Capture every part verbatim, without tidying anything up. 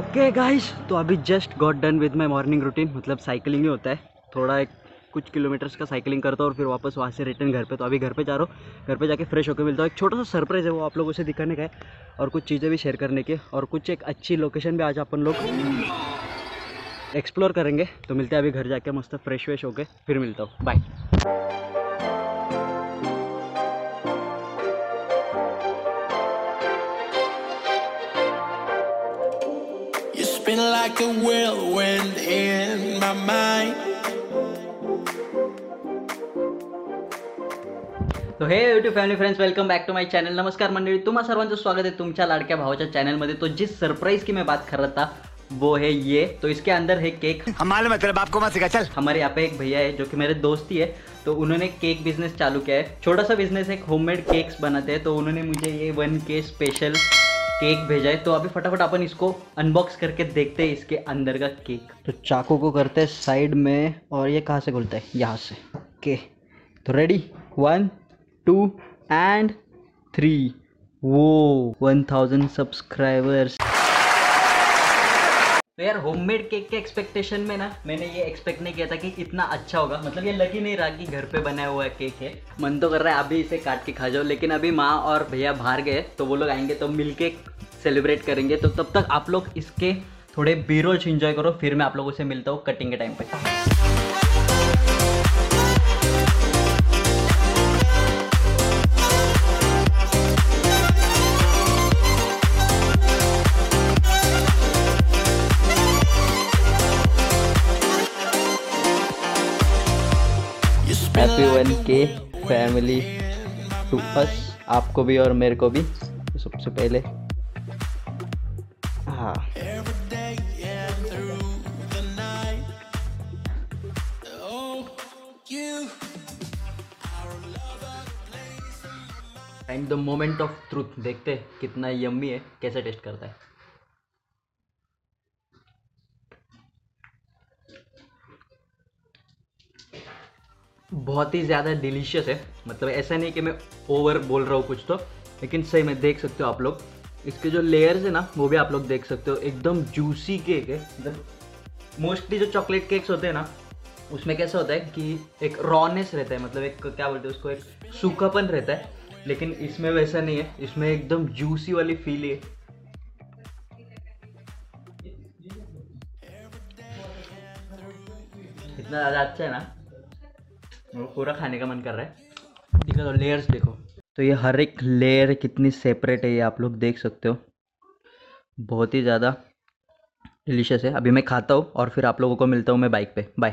Okay guys, तो अभी just got done with my morning routine. मतलब साइकिलिंग ही होता है, थोड़ा एक कुछ किलोमीटर्स का साइकिलिंग करता हूँ और फिर वापस वहाँ से रिटर्न घर पे। तो अभी घर पे जा रहा हूँ, घर पे जाके फ्रेश होकर मिलता हूँ। एक छोटा सा सरप्राइज़ है, वो आप लोगों से दिखाने का है और कुछ चीज़ें भी शेयर करने की, और कुछ एक अच्छी लोकेशन भी आज अपन लोग एक्सप्लोर करेंगे। तो मिलते हैं अभी घर जाके मस्त फ्रेश वेश होके, फिर मिलता हूँ। Bye. Spin like a whirlwind in my mind. तो hey YouTube family friends, welcome back to my channel. नमस्कार मंडळी, तुम्हा सर्वांचं स्वागत है तुमच्या लाडक्या भावाच्या चॅनलमध्ये। तो जिस सरप्राइज की मैं बात कर रहा था वो है ये। तो इसके अंदर है केक। हम मालूम है तेरे बाप को मत सिखा, चल। हमारे यहाँ पे एक भैया है जो कि मेरे दोस्त ही है, तो उन्होंने केक बिजनेस चालू किया है। छोटा सा बिजनेस है, होममेड केक्स बनाते हैं। तो उन्होंने मुझे ये वन के स्पेशल केक भेजा है। तो अभी फटाफट अपन इसको अनबॉक्स करके देखते हैं इसके अंदर का केक। तो चाकू को करते हैं साइड में, और ये कहाँ से खुलता है? यहाँ से। ओके, तो ready, one two and three. वो वन थाउजेंड सब्सक्राइबर्स। तो यार, होममेड केक के एक्सपेक्टेशन में ना मैंने ये एक्सपेक्ट नहीं किया था कि इतना अच्छा होगा। मतलब ये लग ही नहीं रहा कि घर पे बनाया हुआ केक है। मन तो कर रहा है अभी इसे काट के खा जाओ, लेकिन अभी माँ और भैया बाहर गए, तो वो लोग आएंगे तो मिलके सेलिब्रेट करेंगे। तो तब तक आप लोग इसके थोड़े बीरोज एंजॉय करो, फिर मैं आप लोगों से मिलता हूँ कटिंग के टाइम पे। Happy one K family to us, आपको भी और मेरे को भी। तो सबसे पहले हाँ, time the moment of truth. देखते हैं कितना यम्मी है, कैसे टेस्ट करता है। बहुत ही ज़्यादा डिलीशियस है। मतलब ऐसा नहीं कि मैं ओवर बोल रहा हूँ कुछ तो, लेकिन सही में देख सकते हो आप लोग। इसके जो लेयर्स है ना, वो भी आप लोग देख सकते हो। एकदम जूसी केक है। मतलब मोस्टली जो चॉकलेट केक्स होते हैं ना, उसमें कैसा होता है कि एक रॉनेस रहता है, मतलब एक क्या बोलते हैं उसको, एक सूखापन रहता है। लेकिन इसमें वैसा नहीं है, इसमें एकदम जूसी वाली फील है। इतना ज़्यादा अच्छा है ना, वो पूरा खाने का मन कर रहा है। देखो तो लेयर्स देखो, तो ये हर एक लेयर कितनी सेपरेट है, ये आप लोग देख सकते हो। बहुत ही ज़्यादा डिलीशियस है। अभी मैं खाता हूँ और फिर आप लोगों को मिलता हूँ मैं बाइक पे। बाय।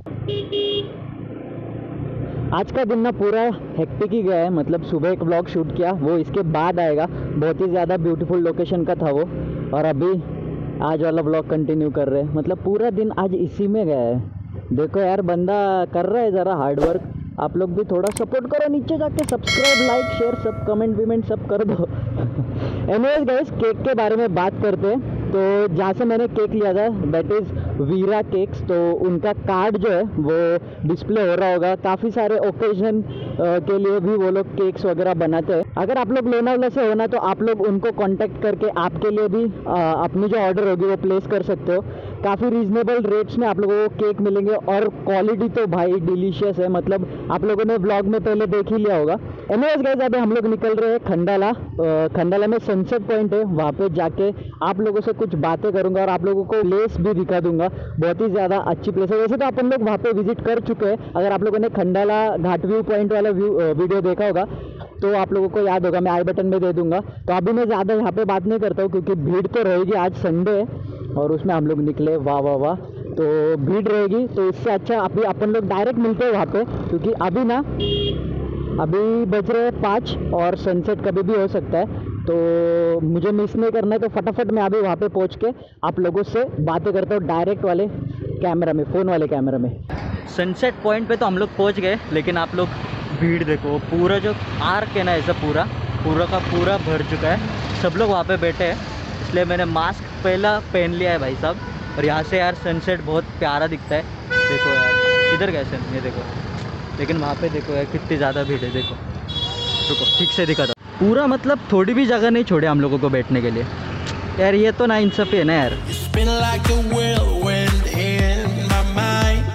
आज का दिन ना पूरा हेक्टिक ही गया है। मतलब सुबह एक व्लॉग शूट किया, वो इसके बाद आएगा। बहुत ही ज़्यादा ब्यूटीफुल लोकेशन का था वो, और अभी आज वाला व्लॉग कंटिन्यू कर रहे हैं। मतलब पूरा दिन आज इसी में गया है। देखो यार, बंदा कर रहा है ज़रा हार्ड वर्क। आप लोग भी थोड़ा सपोर्ट करो, नीचे जाके सब्सक्राइब, लाइक, शेयर, सब कमेंट विमेंट सब कर दो। एनीवेज गाइस, केक के बारे में बात करते हैं। तो जहाँ से मैंने केक लिया था, दैट इज़ वीरा केक्स। तो उनका कार्ड जो है वो डिस्प्ले हो रहा होगा। काफ़ी सारे ओकेजन के लिए भी वो लोग केक्स वगैरह बनाते हैं। अगर आप लोग लोनावला से हो ना, तो आप लोग उनको कांटेक्ट करके आपके लिए भी आ, अपनी जो ऑर्डर होगी वो प्लेस कर सकते हो। काफ़ी रीजनेबल रेट्स में आप लोगों को केक मिलेंगे, और क्वालिटी तो भाई डिलीशियस है। मतलब आप लोगों ने व्लॉग में पहले देख ही लिया होगा। एनीवेज गाइस, अभी हम लोग निकल रहे हैं खंडाला। खंडाला में सनसेट पॉइंट है, वहाँ पे जाके आप लोगों से कुछ बातें करूँगा और आप लोगों को प्लेस भी दिखा दूंगा। बहुत ही ज़्यादा अच्छी प्लेस है। वैसे तो अपन लोग वहाँ पे विजिट कर चुके हैं। अगर आप लोगों ने खंडाला घाट व्यू पॉइंट वाला व्यू वीडियो देखा होगा तो आप लोगों को याद होगा, मैं आई बटन में दे दूंगा। तो अभी मैं ज़्यादा यहाँ पे बात नहीं करता हूँ, क्योंकि भीड़ तो रहेगी। आज संडे है और उसमें हम लोग निकले, वाह वाह वाह, तो भीड़ रहेगी। तो इससे अच्छा अभी अपन लोग डायरेक्ट मिलते हैं वहाँ पे, क्योंकि अभी ना अभी बज रहे हैं पाँच और सनसेट कभी भी हो सकता है। तो मुझे मिस नहीं करना है, तो फटाफट मैं अभी वहाँ पे पहुँच के आप लोगों से बातें करता हूँ डायरेक्ट वाले कैमरा में, फ़ोन वाले कैमरा में। सनसेट पॉइंट पे तो हम लोग पहुँच गए, लेकिन आप लोग भीड़ देखो। पूरा जो आर्क है ना, ऐसा पूरा पूरा का पूरा भर चुका है। सब लोग वहाँ पे बैठे हैं, इसलिए मैंने मास्क पहला पहन लिया है भाई साहब। और यहाँ से यार सनसेट बहुत प्यारा दिखता है। देखो यार, इधर कैसे, ये देखो। लेकिन वहाँ पे देखो यार कितनी ज़्यादा भीड़ है। देखो, रुको ठीक से दिखा था पूरा। मतलब थोड़ी भी जगह नहीं छोड़े हम लोगों को बैठने के लिए। यार ये तो ना इंसाफी है ना यार। You spin like a whirlwind in my mind.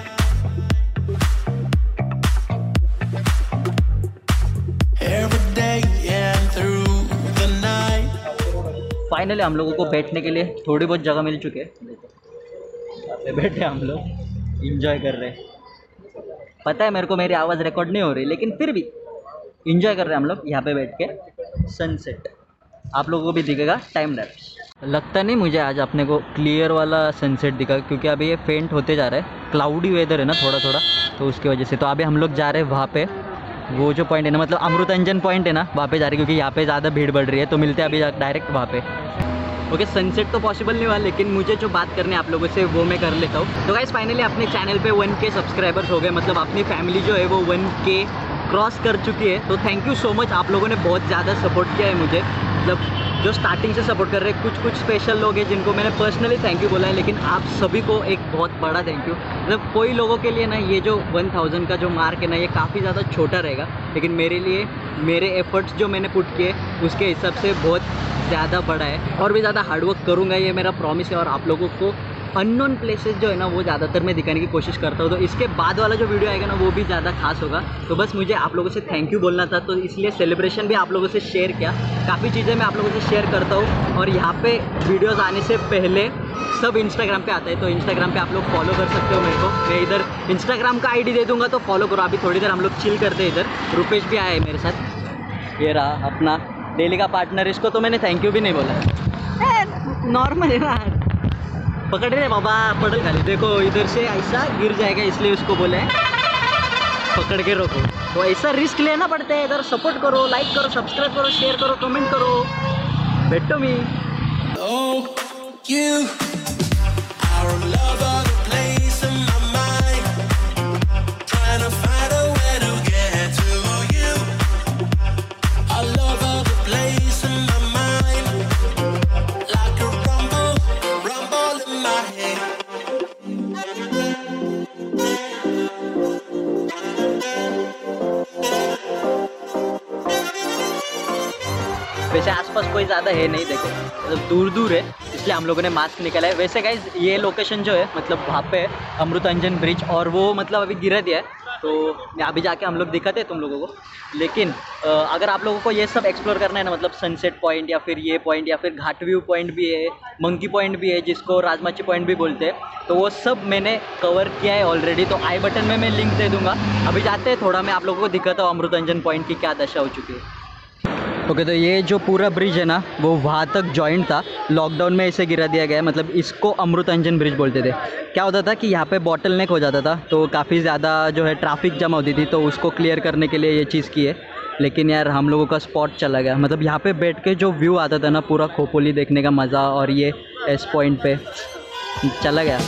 Every day and through the night. Finally हम लोगों को बैठने के लिए थोड़ी बहुत जगह मिल चुकी है। यहाँ पे बैठे हम लोग इंजॉय कर रहे हैं। पता है मेरे को मेरी आवाज़ रिकॉर्ड नहीं हो रही, लेकिन फिर भी इंजॉय कर रहे हैं हम लोग यहाँ पे बैठ के सनसेट। आप लोगों को भी दिखेगा टाइम लैप्स। लगता नहीं मुझे आज अपने को क्लियर वाला सनसेट दिखा, क्योंकि अभी ये फेंट होते जा रहा है। क्लाउडी वेदर है ना थोड़ा थोड़ा, तो उसकी वजह से। तो अभी हम लोग जा रहे हैं वहाँ पे, वो जो पॉइंट है ना, मतलब अमृतांजन पॉइंट है ना, वहाँ पे जा रहे हैं, क्योंकि यहाँ पे ज़्यादा भीड़ बढ़ रही है। तो मिलते हैं अभी डायरेक्ट वहाँ पे। ओके, सनसेट तो पॉसिबल नहीं हुआ, लेकिन मुझे जो बात करनी है आप लोगों से वो मैं कर लेता हूँ। तो गाइस फाइनली अपने चैनल पे वन के सब्सक्राइबर्स हो गए, मतलब अपनी फैमिली जो है वो वन के क्रॉस कर चुकी है। तो थैंक यू सो मच, आप लोगों ने बहुत ज़्यादा सपोर्ट किया है मुझे, मतलब जो स्टार्टिंग से सपोर्ट कर रहे हैं। कुछ कुछ स्पेशल लोग हैं जिनको मैंने पर्सनली थैंक यू बोला है, लेकिन आप सभी को एक बहुत बड़ा थैंक यू। मतलब कोई लोगों के लिए ना ये जो वन थाउजेंड का जो मार्क है ना, ये काफ़ी ज़्यादा छोटा रहेगा, लेकिन मेरे लिए मेरे एफर्ट्स जो मैंने पुट किए उसके हिसाब से बहुत ज़्यादा बड़ा है। और भी ज़्यादा हार्डवर्क करूँगा, ये मेरा प्रॉमिस है। और आप लोगों को अननोन प्लेसेस जो है ना वो ज़्यादातर मैं दिखाने की कोशिश करता हूँ। तो इसके बाद वाला जो वीडियो आएगा ना वो भी ज़्यादा खास होगा। तो बस मुझे आप लोगों से थैंक यू बोलना था, तो इसलिए सेलिब्रेशन भी आप लोगों से शेयर किया। काफ़ी चीज़ें मैं आप लोगों से शेयर करता हूँ, और यहाँ पे वीडियोज़ आने से पहले सब इंस्टाग्राम पे आता है। तो इंस्टाग्राम पे आप लोग फॉलो कर सकते हो मेरे को। मैं इधर इंस्टाग्राम का आईडी दे दूँगा, तो फॉलो करो। अभी थोड़ी देर हम लोग चिल करते हैं इधर। रुपेश भी आया है मेरे साथ, ये रहा अपना डेली का पार्टनर। इसको तो मैंने थैंक यू भी नहीं बोला, नॉर्मल है ना। पकड़ रहे बाबा, पड़ल खाली देखो, इधर से ऐसा गिर जाएगा, इसलिए उसको बोले पकड़ के रखो। तो ऐसा रिस्क लेना पड़ता है। इधर सपोर्ट करो, लाइक करो, सब्सक्राइब करो, शेयर करो, कमेंट करो। बेटो मी Oh, you are a lover, the place in my mind. Trying to find a way to get to you. A lover, the place in my mind. Like a rumble, rumble in my head. वैसे आसपास कोई ज़्यादा है नहीं, देखो मतलब दूर दूर है, इसलिए हम लोगों ने मास्क निकाला है। वैसे गाइज ये लोकेशन जो है मतलब वहाँ पे अमृतांजन ब्रिज, और वो मतलब अभी गिरा दिया है। तो अभी जाके हम लोग दिखाते हैं तुम लोगों को। लेकिन अगर आप लोगों को ये सब एक्सप्लोर करना है ना, मतलब सनसेट पॉइंट या फिर ये पॉइंट या फिर घाट व्यू पॉइंट भी है, मंकी पॉइंट भी है जिसको राजमाची पॉइंट भी बोलते हैं, तो वो सब मैंने कवर किया है ऑलरेडी। तो आई बटन में मैं लिंक दे दूँगा। अभी जाते हैं, थोड़ा मैं आप लोगों को दिखाता हूँ अमृतांजन पॉइंट की क्या दशा हो चुकी है। ओके, तो ये जो पूरा ब्रिज है ना वो वहाँ तक जॉइंट था, लॉकडाउन में इसे गिरा दिया गया है। मतलब इसको अमृतांजन ब्रिज बोलते थे। क्या होता था कि यहाँ पे बॉटल नेक हो जाता था, तो काफ़ी ज़्यादा जो है ट्रैफिक जमा होती थी, तो उसको क्लियर करने के लिए ये चीज़ की है। लेकिन यार हम लोगों का स्पॉट चला गया। मतलब यहाँ पे बैठ के जो व्यू आता था ना, पूरा खोपोली देखने का मज़ा, और ये एस पॉइंट पे चला गया।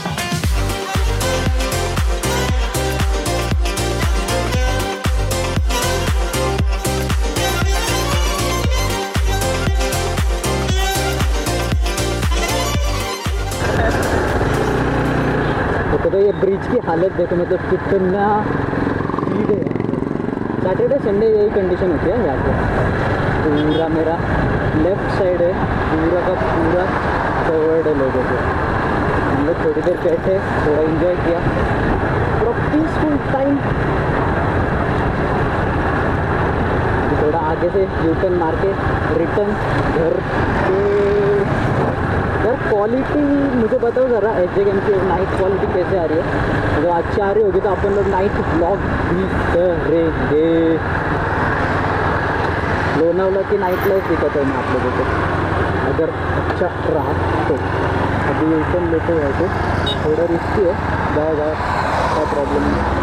तो ये ब्रिज की हालत देखो, मतलब कितना सीधे है। सैटरडे संडे यही कंडीशन होती है यहाँ पे। पूरा मेरा लेफ्ट साइड है पूरा का पूरा कवर्ड है लोगों से। हम लोग थोड़ी देर बैठे, थोड़ा एंजॉय किया, पूरा पीसफुल टाइम। थोड़ा आगे से यू टर्न मार के रिटर्न घर के। यार क्वालिटी मुझे बताओ ज़रा, एच जे गेम की नाइट क्वालिटी कैसे आ रही है? अगर अच्छी आ रही होगी तो अपन लोग नाइट ब्लॉग भी करेंगे। लोनावला की नाइट लाइफ दिखाता हूँ मैं आप लोगों को, अगर अच्छा रहा तो। अभी यूटर्न लेते हुए तो थोड़ा रिस्की है, गाय गाय का प्रॉब्लम है।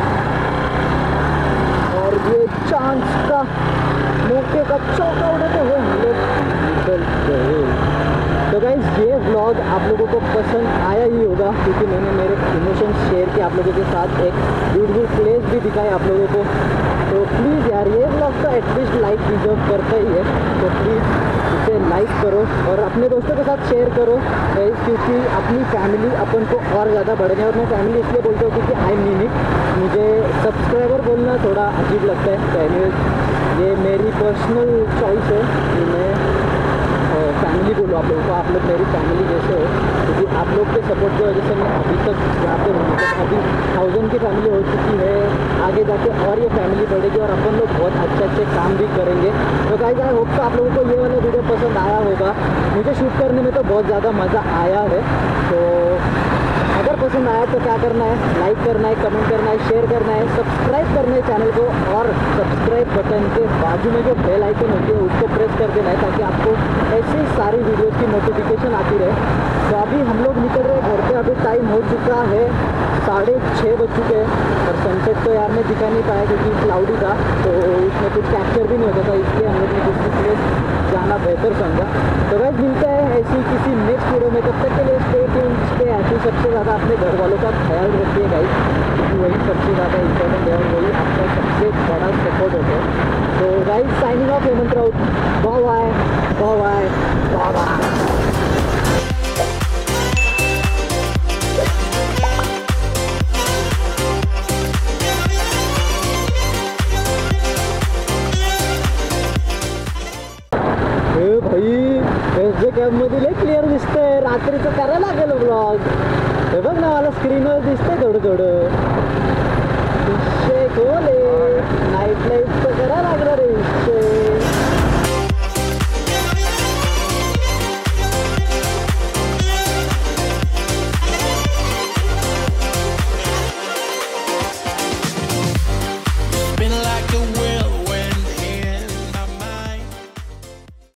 और ये चांस का मौके का चौका उड़ाते हुए हम लोग निकल गए। तो गाइस ये व्लॉग आप लोगों को पसंद आया ही होगा, क्योंकि मैंने मेरे इमोशंस शेयर किए आप लोगों के साथ, एक ब्यूटीफुल प्लेस भी दिखाए आप लोगों को। तो प्लीज़ यार ये व्लॉग तो एटलीस्ट लाइक डिजर्व करता ही है, तो प्लीज़ इसे लाइक करो और अपने दोस्तों के साथ शेयर करो गाइस, क्योंकि अपनी फैमिली अपन को और ज़्यादा बढ़ने। और मैं फैमिली इसलिए बोलता हूँ क्योंकि आई मीन इट, मुझे सब्सक्राइबर बोलना थोड़ा अजीब लगता है। तो एनीवेज ये मेरी पर्सनल चॉइस है कि मैं फैमिली फैमिली बोलूँ आप लोगों को, आप लोग मेरी फैमिली जैसे हो, क्योंकि आप लोग के सपोर्ट की वजह से मैं अभी तक यहाँ पे हूँ। मतलब अभी थाउजेंड की फैमिली हो चुकी है, आगे जाके और ये फैमिली बढ़ेगी और अपन लोग बहुत अच्छे अच्छे काम भी करेंगे। तो गाइस आई होप तो आप लोगों को ये वाला वीडियो पसंद आया होगा। मुझे शूट करने में तो बहुत ज़्यादा मज़ा आया है। तो अगर पसंद आया तो क्या करना है, लाइक करना है, कमेंट करना है, शेयर करना है, सब्सक्राइब करना है चैनल को, और सब्सक्राइब बटन के बाजू में जो बेल आइकन होती है उसको प्रेस कर देना है, ताकि आपको ऐसे ही सारी वीडियोस की नोटिफिकेशन आती रहे। तो अभी हम लोग निकल रहे हैं घर पे, अभी टाइम हो चुका है साढ़े छः बज चुके हैं, और सनसेट तो यार मैं दिखा नहीं पाया क्योंकि क्लाउडी था, तो उसमें कुछ कैप्चर भी नहीं होता था, इसलिए हम लोग ने दूसरी प्लेस जाना बेहतर समझा। तो गाइस मिलते हैं ऐसी किसी नेक्स्ट वीडियो में, तब तक के लिए स्टे ट्यून्ड, स्टे हैप्पी। सबसे ज़्यादा अपने घर वालों का ख्याल रखिए गाइस, क्योंकि वही सबसे ज़्यादा इंपॉर्टेंट है और वही आपका सबसे बड़ा सपोर्ट होता है। तो guys signing off, Hemant Raut, bye bye bye bye bye. भाई एस जे कॅबमध्ये लय क्लिअर दिसतंय, रात्रीचं करायला लागेल ब्लॉग. हे बघ ना, मला स्क्रीनवर दिसतंय थोडं थोडं. विषय खोले नाईट लाईफचं करायला लागणार आहे विषय.